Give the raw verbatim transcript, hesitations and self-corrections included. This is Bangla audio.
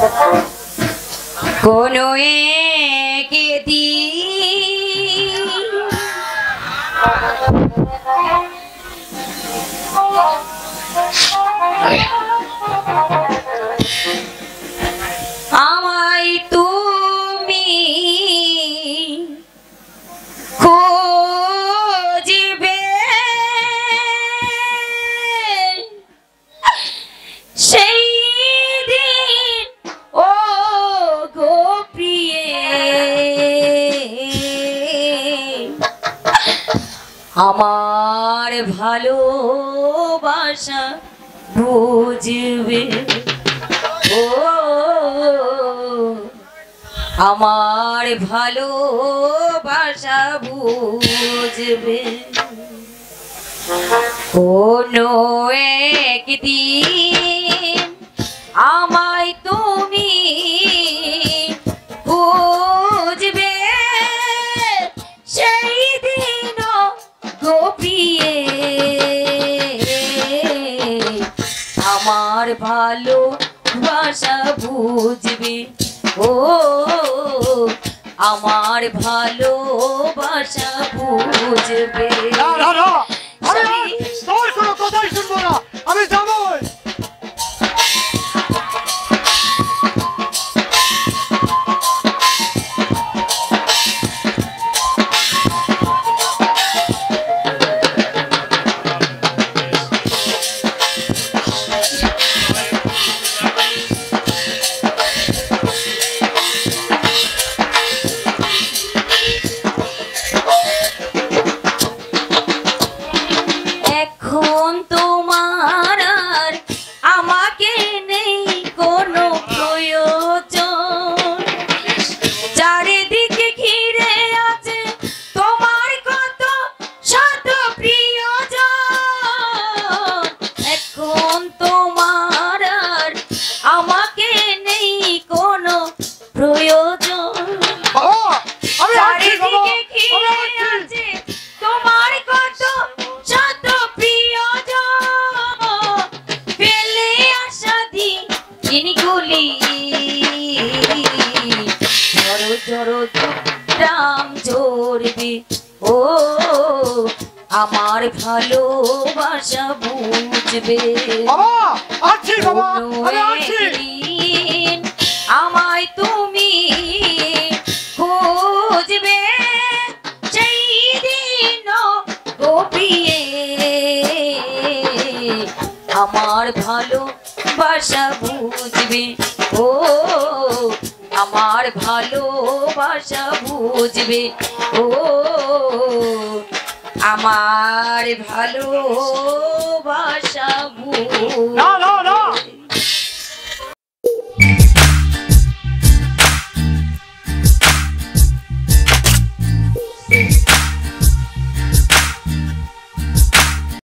কোনো একদিন আমায় তুমি খুঁজবে, সেই দিন ও গো প্রিয়ে আমার ভালোবাসা বুঝবে, ও আমার ভালোবাসা বুঝবে। কোনো একদিন আমায় তুমি খুঁজবে, সেই দিন গো প্রিয়ে আমার ভালোবাসা বুঝবে, ও আমার ভালোবাসা বুঝবে। তোর কোনো কথাই শুনবো না, আমি যাবই। এখন তোমার আর আমাকে নেই কোনো প্রয়োজন, চারিদিকে ঘিরে আছে তোমার কত শত প্রিয়জন। এখন তোমার আর আমাকে নেই কোনো প্রয়োজন, চারিদিকে ঘিরে আছে তোমার কত শত প্রিয়জন। পেলে আশা দিনগুলি ঝড়ো ঝড়ো রাম ঝরবে, ও আমার ভালোবাসা বুঝবে। কোনো একদিন আমায় তুমি খুঁজবে, সেই দিন গো প্রিয়ে আমার ভালোবাসা বুঝবে, ও আমার ভালোবাসা বুঝবে, ও আমার ভালোবাসা বুঝবে।